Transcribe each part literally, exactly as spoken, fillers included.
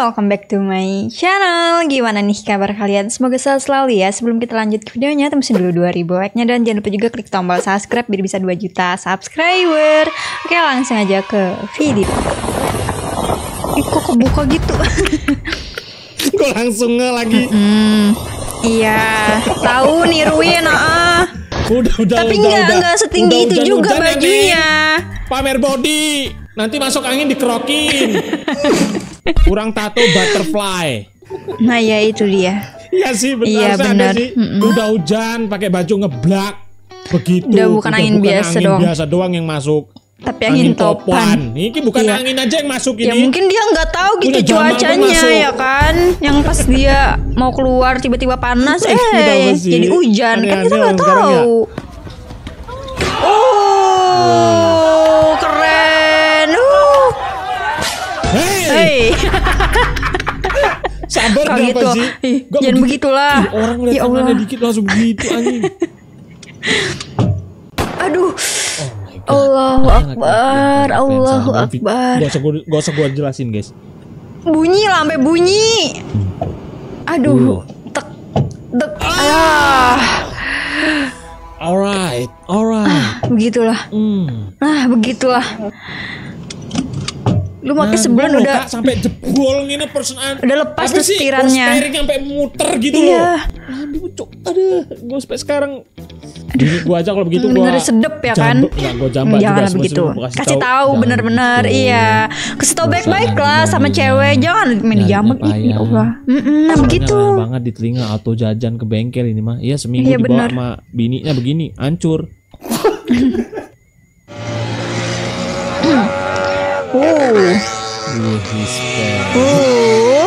welcome back to my channel. Gimana nih kabar kalian? Semoga sehat selalu ya. Sebelum kita lanjut ke videonya, tembusin dulu dua ribu like-nya. Dan jangan lupa juga klik tombol subscribe biar bisa dua juta subscriber. Oke, langsung aja ke video. Ih, kok kebuka gitu? Kok langsung nge lagi? Mm-hmm. Iya, tahu niruin ah. Udah, udah, Tapi udah, enggak, udah. enggak setinggi Udah, itu hujan, juga hujan, bajunya. Nenek. Pamer body. Nanti masuk angin dikerokin. Kurang tato butterfly. Nah ya itu dia. Iya sih, benar. Iya, Ada benar. sih. Mm-mm. Udah hujan, pakai baju ngeblak. Begitu. Udah bukan angin bukan biasa angin dong. biasa doang yang masuk. Tapi angin, angin topan. Ini bukan iya. angin aja yang masuk ini. Ya mungkin dia nggak tahu gitu cuacanya ya kan. Yang pas dia mau keluar tiba-tiba panas, eh jadi hujan. Aneh, kan kita nggak tahu. Ya. Oh, keren. Uh. Hey. Hey. Sabar dah gitu. apa sih? Ih, jangan begitu. begitulah. Ih, orang lihat ya tangannya dikit langsung begitu anjing. Aduh. Oh Allahu Akbar, Allahu Akbar. Gak usah gue, gak usah gue jelasin guys. Bunyi lah, sampai bunyi. Aduh, tek, tek. Ah. Alright, alright. Ah, begitulah. Hmm. Nah, begitulah. Lu pakai nah, sebulan udah sampai jebol ini persenaan. Udah lepas tuh setirannya. Steering sampai muter gitu iya. loh. Aduh, cok. Aduh, gue sampai sekarang. Aduh, gue aja kalau begitu gue bener sedep ya kan? Enggak, gue jambak jangan juga. begitu. Kasih, kasih tahu bener-bener, iya. Kasih tahu baik-baik lah sama cewek, jangan main dijambak ini, ya Allah. Nah begitu. Banget di telinga auto jajan ke bengkel ini mah. Iya seminggu iya, dibawa sama bininya begini, hancur. Uh. Uh.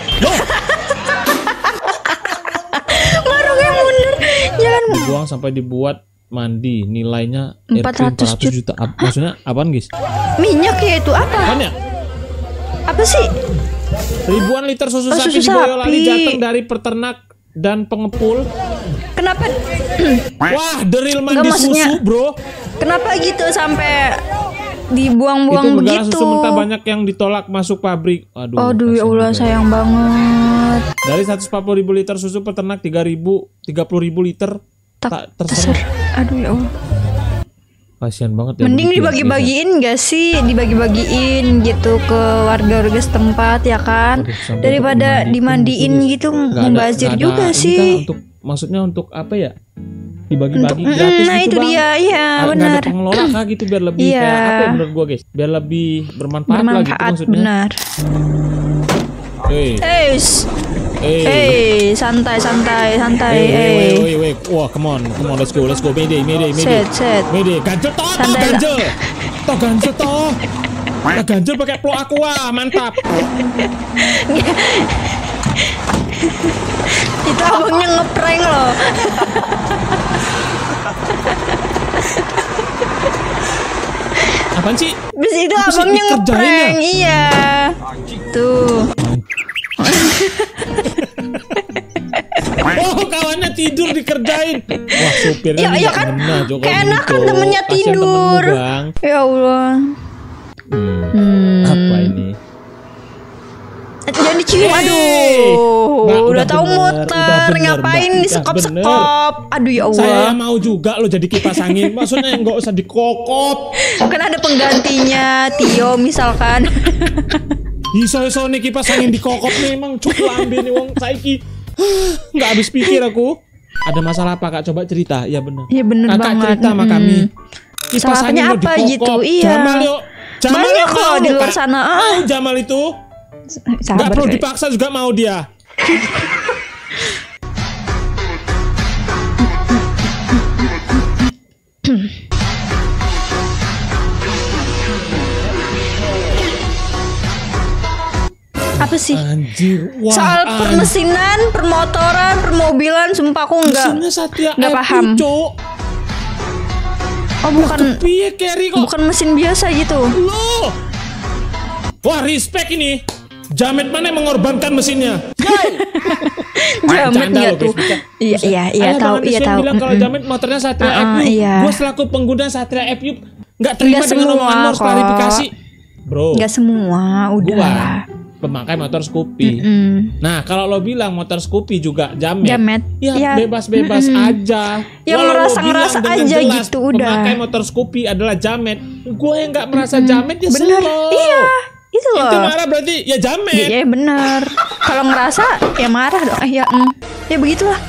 Baru kayak mundur. Jangan dibuang sampai dibuat mandi, nilainya empat ratus juta. Ap, maksudnya apaan guys? Minyak ya itu apa? Apaan ya? Apa sih? Ribuan liter susu, oh, sapi susu di Boyolali sapi. Jateng dari peternak dan pengepul. Kenapa? Wah, deril mandi susu bro. Kenapa gitu sampai dibuang-buang begitu? Susu mentah banyak yang ditolak masuk pabrik. Aduh, aduh ya Allah juga. Sayang banget. Dari seratus empat puluh ribu liter susu peternak tiga ribu, tiga puluh ribu liter tak, tak terserah. Aduh ya Allah. Kasian banget ya. Mending dibagi-bagiin gak sih? Dibagi-bagiin gitu ke warga-warga setempat ya kan. Aduh, daripada dimandiin gitu membazir juga sih. Kan untuk maksudnya untuk apa ya? Dibagi-bagi gratis nah gitu itu bang. dia, iya benar. Nggak ada pengelola kah gitu biar lebih iya. kayak apa ya menurut gua guys? Biar lebih bermanfaat, bermanfaat lah gitu maksudnya. Benar. Hey. Hey. Hey. Hey, santai santai santai. Hey, hey, hey, hey, hey. Wah, come on, come on, let's go, let's go. Mayday, mayday, mayday. Set, set. Mayday, ganjel toh, toh ganjel. Toh ganjel toh. Nah, ganjel pakai Pro Aqua, mantap. Itu abangnya ngeprank loh. Apaan sih? Bis itu abangnya ngeprank, ya? Iya. Tuh. Oh, kawannya tidur dikerjain. Wah, supirnya ya, ya kan, kayak enak kan temennya tidur. Temen, ya Allah. Hmm. Hmm. Apa ini? Jangan dicium, hey. Aduh. Nah, udah, udah tahu muter, ngapain disekop-sekop. Aduh ya Allah. Saya mau juga lo jadi kipas angin. Maksudnya nggak usah dikokop. Kan ada penggantinya, Tio misalkan. Iso-iso nih kipas angin dikokop nih, emang cukup ambil nih wong saiki. Nggak habis pikir aku. Ada masalah apa kak? Coba cerita. Iya benar. Iya benar banget. Kakak cerita sama kami. Kipas angin lo apa dikokop. gitu? Iya. Jamal yuk. Jamal banyak kok di luar sana. Mau Jamal itu. Nggak perlu dipaksa juga mau dia. Apa sih? Anjir, wah, soal permesinan, permotoran, permobilan, sumpah aku nggak nggak paham. Cok. Oh bukan, bukan mesin biasa gitu. Loh. Wah respect ini. Jamet mana yang mengorbankan mesinnya? Jamet nggak tuh? Iya iya iya tahu iya tahu. Bilang kalau Jamet motornya Satria uh, F U. Iya. Gue selaku pengguna Satria F U nggak terima dengan omongan harus klarifikasi. Bro. Nggak semua, udah. Gua, pemakai motor Scoopy. Mm-mm. Nah, kalau lo bilang motor Scoopy juga jamet, Jamet. ya Ya. bebas-bebas Mm-mm. aja. Ya, Walau lo ngerasa-ngerasa bilang dengan aja jelas gitu, udah. Pemakai motor Scoopy adalah jamet. Gue yang nggak merasa jamet ya Bener. slow. Iya, itu loh. Itu marah berarti ya jamet. Iya, bener. Kalau ngerasa ya marah dong. Eh, ya, mm. ya begitulah.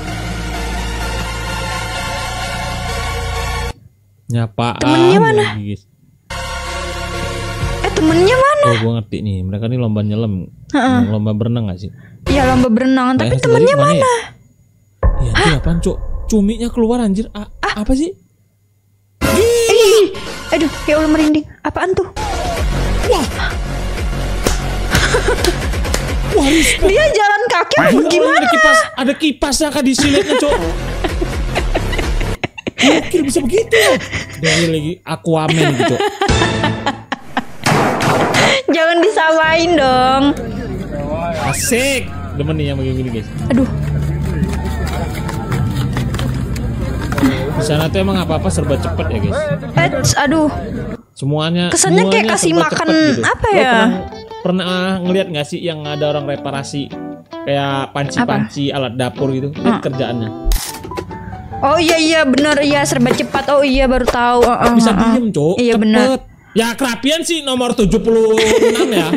Nyapaan Temennya mana? lagi, guys. Eh, temennya mana? Oh, gue ngerti nih. Mereka nih lomba nyelam, Heeh. lomba berenang gak sih? Iya, lomba berenang. Tapi Kayaknya temennya tadi mana? Ya, ya anjir apaan, Cuk? Cuminya keluar anjir. A- Apa sih? Ih, aduh, ya Allah merinding. Apaan tuh? Wah. Wah, respect. Dia jalan kaki apa Gila, gimana? Ada kipas, ada kipasnya kan di silitnya, Cuk. Gokil bisa begitu ya. Dari lagi Aquaman gitu. Jangan disamain dong. Asik. Demen nih yang begini-gini, guys. Aduh, Di sana tuh emang apa-apa serba cepet ya, guys. Eits, aduh. Semuanya Kesannya kayak semuanya kasih serba makan cepet gitu. apa Lo ya? Pernah, pernah ngelihat nggak sih yang ada orang reparasi kayak panci-panci alat dapur gitu? Lihat Hmm. kerjaannya. Oh iya iya benar iya serba cepat. Oh iya baru tahu. Uh, uh, Bisa uh, uh. diem, Cuk. Iya Cepet. benar. Ya kerapian sih nomor tujuh puluh enam ya.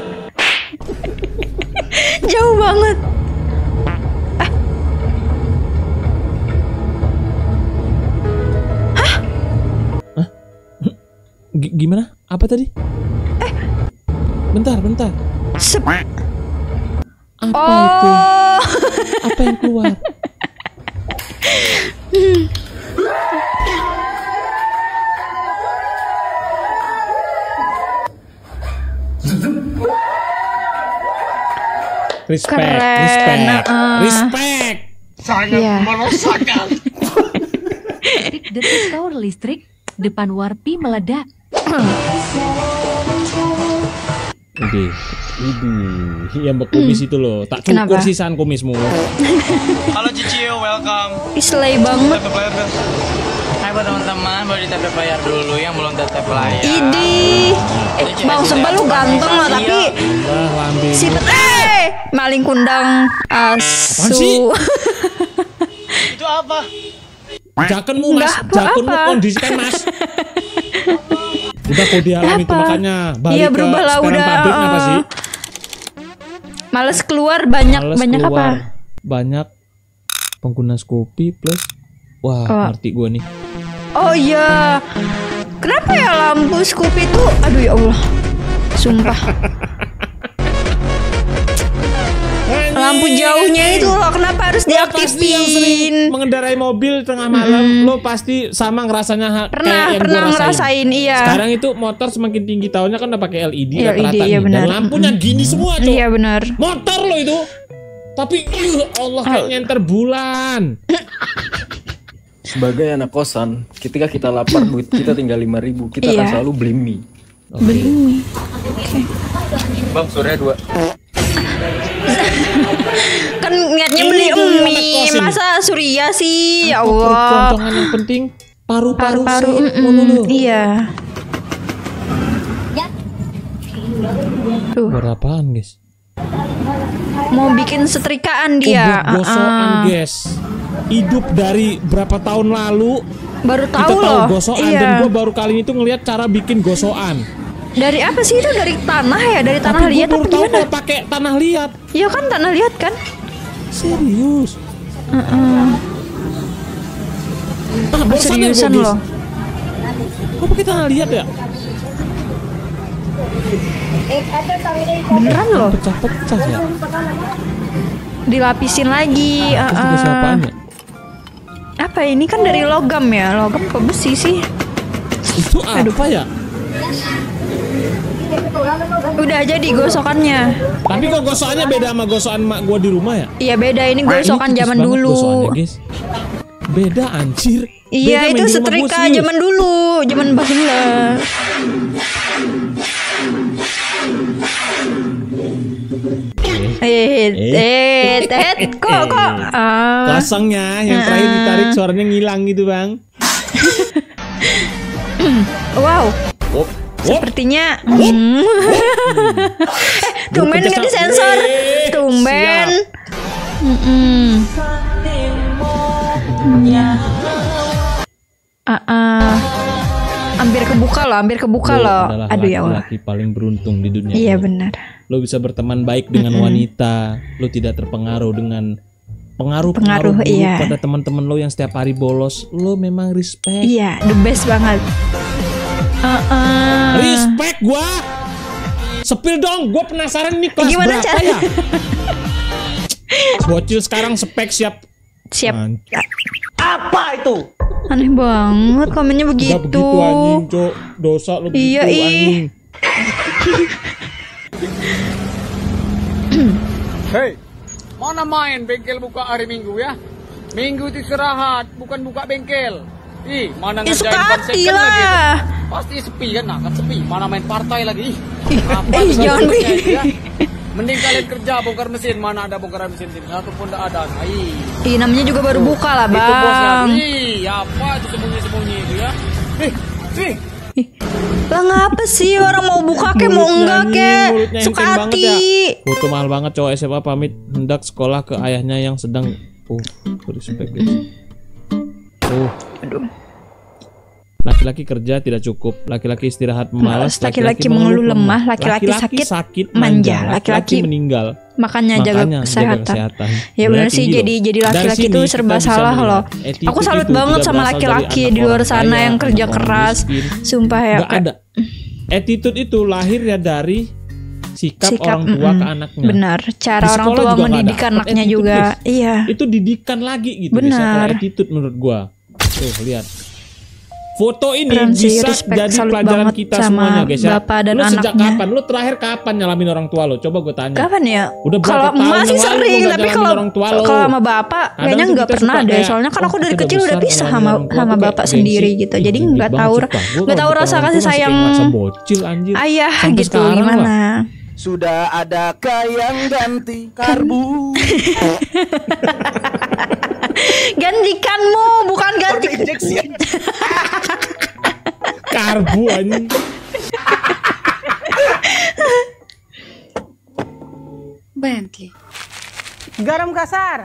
Jauh banget. G- gimana? Apa tadi? Eh. Bentar, bentar. Sep. Apa itu? Oh. Apa yang keluar? Respect, Keren, respect, uh. respect. Iya. Detik tower listrik depan Warpi meledak. Udah, udah, yang berkumis itu loh, tak cukur Kenapa? sisaan kumismu. Halo Cicio, welcome. Islay banget. T P player dong. Hai buat teman-teman, boleh di T P player dulu yang belum T P player. Idi. Eh, Bang Sebal lu ganteng lah tapi Wah, lambe. si eh maling kundang Apaan sih? asu. Itu apa? Jakenmu mas, Nggak apa-apa. jakenmu kondisikan mas. Udah kau dialami itu Apa? makanya balik Iya, ke berubah lah, sekarang udah, pabrik apa uh, sih? Males keluar banyak Males banyak keluar. apa? Banyak pengguna Scoopy plus wah Oh. ngerti gue nih. Oh iya. Kenapa ya lampu Scoopy itu? Aduh ya Allah. Sumpah. Lampu jauhnya itu loh kenapa harus Lo pasti yang sering diaktifin? mengendarai mobil tengah malam, lo pasti sama ngerasanya ha- Pernah, kayak yang pernah gua ngerasain, iya. Sekarang itu motor semakin tinggi tahunnya kan udah pakai L E D L E D, rata-rata iya nih. benar. Dan lampunya gini semua, Cok. Iya benar. Motor lo itu. Tapi ih, Allah kayak Oh. nyenter bulan. Sebagai anak kosan, ketika kita lapar duit kita tinggal lima ribu, kita akan Iya. selalu beli mie. Beli mie. Bang, Surya dua. Kan niatnya Ini beli tuh yang anak mie. kos ini. Masa Surya sih? Ya Apa Allah. percontohan yang penting paru-paru Paru-paru. sih. mm-mm, Ngono lho. Iya. Tuh, Berapaan, guys? mau bikin setrikaan dia. Buat gosokan, Uh-uh. guys. Hidup dari berapa tahun lalu Baru kita tahu tahu loh. gosokan Iya. dan gue baru kali ini tuh ngelihat cara bikin gosokan. Dari apa sih itu? Dari tanah ya? Dari tanah Tapi gue liat baru apa tahu gimana? kalau pakai tanah liat. Iya kan tanah liat kan? Serius? Heeh. Ah, bosan ya Seriusan gue, loh. Kok pakai tanah liat ya? Beneran loh. Pecah-pecah ya. Dilapisin lagi. Terus uh-uh. dikasih apaan ya? Apa ini kan dari logam ya? Logam ke besi sih. Itu apa ya? Udah jadi gosokannya. Tapi kok gosokannya beda sama gosokan mak gue di rumah ya? Iya beda ini Ini gosokan tipis zaman banget dulu. gosokannya, guys. Beda anjir. Iya Beda main itu di rumah gua, setrika serius. zaman dulu, zaman bahula. Eh, eh, eh, kok kok? ah. Kosongnya yang terakhir ditarik suaranya ngilang gitu bang. Wow, Wop, wop. sepertinya. Hmm. Eh, Tumben kerja nggak sama- disensor. Wih, Tumben. siap. Mm-mm. Ah, ah. Hampir kebuka loh, hampir kebuka Lo loh. adalah Aduh ya Allah. laki-laki paling beruntung di dunia Iya ini. benar. Lo bisa berteman baik dengan wanita, lo tidak terpengaruh dengan pengaruh Pengaruh, pengaruh buruk iya. pada teman-teman lo yang setiap hari bolos. Lo memang respect. Iya, the best banget. Ah, ah. Respect gua. Sepil dong, gua penasaran nih kelas Gimana berapa cara- ya? Bocil sekarang spek siap. Siap. Man, Aneh banget komennya Gak begitu. begitu anjing, Cok. Dosa lo begitu Iya, ih. anjing. Hei, mana main bengkel buka hari Minggu ya? Minggu itu istirahat, bukan buka bengkel. Ih, mana Ih, ngerjain suka ban hati second lagi lah. tuh. Pasti sepi kan, nah kan sepi. Mana main partai lagi. Ih, apa eh, tuh jangan kerjanya begitu. itu ya? Mending kalian kerja bongkar mesin, mana ada bongkaran mesin sini. Satu pun tidak ada. Ih, Ih, namanya juga baru buka lah, itu bosnya. Bang. Ih, apa itu sembunyi-sembunyi itu ya? Ih, ih. Lah ngapa sih orang mau buka ke mau Mulutnya enggak anjing, ke? mulutnya Suka enteng banget ya. hati. Foto mahal banget, cowok S M A pamit hendak sekolah ke ayahnya yang sedang uh respect guys. Uh. Laki-laki kerja tidak cukup, laki-laki istirahat malas, Laki-laki mengeluh lemah, laki-laki sakit manja, laki-laki meninggal. Makanya jaga Makanya kesehatan. kesehatan. Ya Gula benar sih, tinggi jadi loh. jadi Dari laki-laki sini itu kita serba bisa salah melihat loh. attitude Aku salut itu banget tidak sama berasal dari laki-laki anak di luar orang sana kaya, yang kerja anak orang keras. miskin. Sumpah ya. Nggak Kak. ada. Attitude itu lahir ya dari sikap, Sikap, orang tua mm-mm. ke anaknya. Benar, cara Di orang sekolah tua juga nggak mendidik ada. anaknya Attitude, juga. guys. Iya. Itu didikan lagi gitu. Benar. Bisa kalau attitude menurut gua. Tuh lihat. Foto ini Keren sih, bisa respect, jadi salut pelajaran banget kita sama semuanya guys ya. bapak dan lu sejak anaknya. kapan? Lu terakhir kapan nyalamin orang tua lo? Coba gue tanya. Kapan ya? Udah berapa Kalau tahun masih yang lalu sering, lu nggak tapi nyalamin kalau orang tua lo? kalau sama bapak Kadang kayaknya tuh nggak kita pernah suka deh. kayak, Soalnya kan oh, aku dari kita kecil udah besar pisah nyalamin sama orang tua sama tuh kayak bapak gengsi. sendiri gitu. Ih, Jadi jijik nggak banget, tahu sumpah. Gua nggak kalau tahu depan rasa orang kasih tua masih sayang kayak ngerasa bocil anjir. ayah Sampai gitu sekarang lah. gimana? Sudah adakah yang ganti karbu? Gantikanmu bukan ganti. Injeksi. Karbu anjing. Bentley. Garam kasar.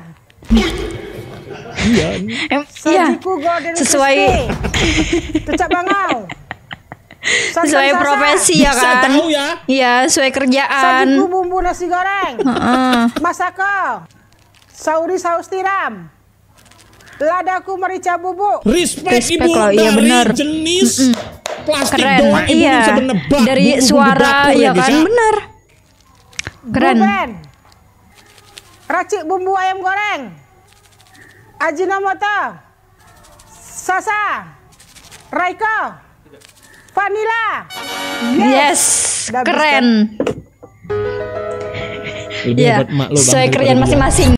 Iya. anjing. Em, Iya. Sajiku golden Sesuai crispy. Tucap bangau. Santan sesuai sasa. profesi ya Bisa kan? tahu ya. Iya, sesuai kerjaan. Sajiku bumbu nasi goreng. Heeh. Masako. Sauri saus tiram. Ladaku merica bubuk. Respect, Respect ibu loh, iya dari bener. jenis plastik Keren. doang ibu Iya. bisa menebak Dari bumbu-bumbu suara dapur ya guys kan ya. benar. Keren. Buben. Racik bumbu ayam goreng. Ajinomoto. Sasa. Raiko. Vanilla. Yes. Udah bisa. Keren. Lebih Iya. hebat emak lo, Bang, Sesuai daripada kerjaan gua. masing-masing.